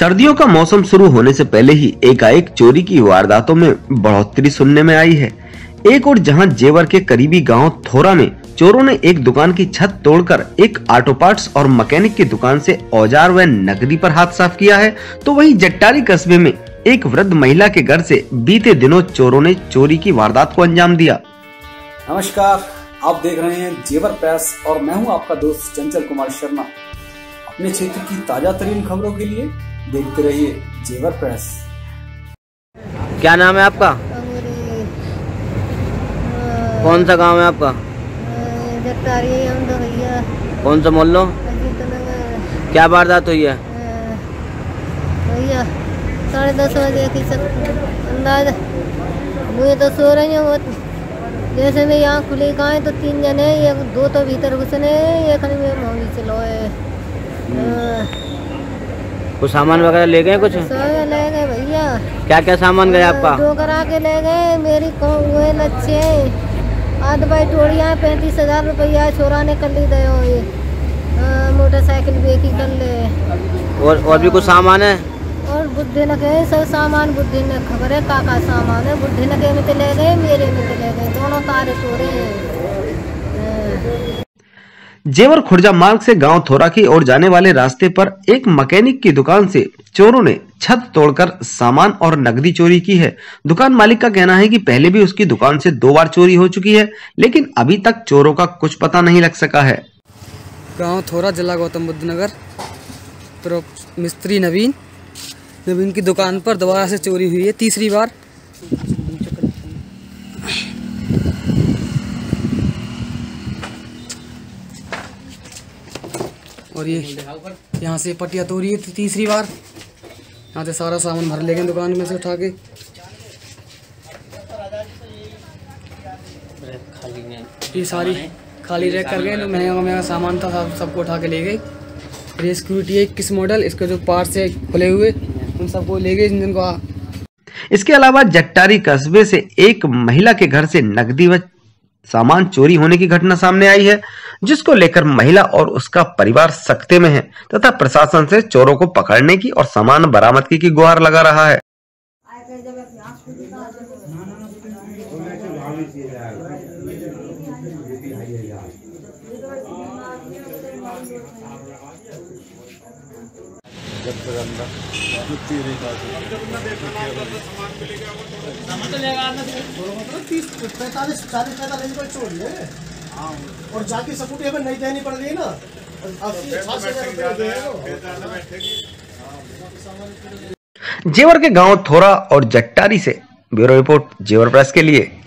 सर्दियों का मौसम शुरू होने से पहले ही एकाएक चोरी की वारदातों में बढ़ोतरी सुनने में आई है। एक और जहां जेवर के करीबी गांव थोरा में चोरों ने एक दुकान की छत तोड़कर एक ऑटो पार्ट्स और मैकेनिक की दुकान से औजार व नकदी पर हाथ साफ किया है, तो वहीं जट्टारी कस्बे में एक वृद्ध महिला के घर से बीते दिनों चोरों ने चोरी की वारदात को अंजाम दिया। नमस्कार, आप देख रहे हैं जेवर प्रेस और मैं हूं आपका दोस्त चंचल कुमार शर्मा। अपने क्षेत्र की ताजा तरीन खबरों के लिए देखते रहिए जेवर प्रेस। क्या नाम है आपका? कौन सा गांव है आपका? जट्टारी भैया। कौन सा मोहल्ला? क्या वारदात हुई है? भैया 10:30 बजे की अंदाज मुझे तो सो रही हूँ। जैसे मैं यहाँ खुली गाय तो 3 जने, एक 2 तो भीतर घुसने, एक में मोहली चलो है। कुछ सामान वगैरह ले गए? कुछ सब ले गए भैया। क्या क्या सामान गया आपका? 2 करा के ले गए। मेरी वो लच्छे आध बाई टोड़ियाँ 35,000 रुपया छोरा ने कर ली दे। मोटरसाइकिल बेकी कर ले। और भी कुछ सामान है? और बुद्धि न के सब सामान बुद्धि ने खबर है का सामान है। बुद्धि न के में तो ले गए, मेरे में तो ले गए, दोनों तारे तोड़े। जेवर खुर्जा मार्ग से गांव थोरा की ओर जाने वाले रास्ते पर एक मैकेनिक की दुकान से चोरों ने छत तोड़कर सामान और नकदी चोरी की है। दुकान मालिक का कहना है कि पहले भी उसकी दुकान से 2 बार चोरी हो चुकी है, लेकिन अभी तक चोरों का कुछ पता नहीं लग सका है। गांव थोरा, जिला गौतम बुद्ध नगर। तो मिस्त्री नवीन की दुकान पर दोबारा से चोरी हुई है, तीसरी बार। और ये यहाँ से पटिया तोड़ी है तीसरी बार। यहाँ से सारा सामान भर ले गए दुकान में से उठा के। ये सारी खाली रैक कर गए। महंगा सामान था सबको उठा के ले गए। ये सिक्योरिटी है 21 मॉडल, इसके जो पार्ट्स है खुले हुए उन सबको ले गए इंजन को। इसके अलावा जट्टारी कस्बे से एक महिला के घर से नकदी व सामान चोरी होने की घटना सामने आई है, जिसको लेकर महिला और उसका परिवार सख्ते में है तथा प्रशासन से चोरों को पकड़ने की और सामान बरामदगी की गुहार लगा रहा है। और जाके सकुटी अगर नहीं देनी पड़ रही ना, जेवर के गांव थोरा और जट्टारी से ब्यूरो रिपोर्ट जेवर प्रेस के लिए।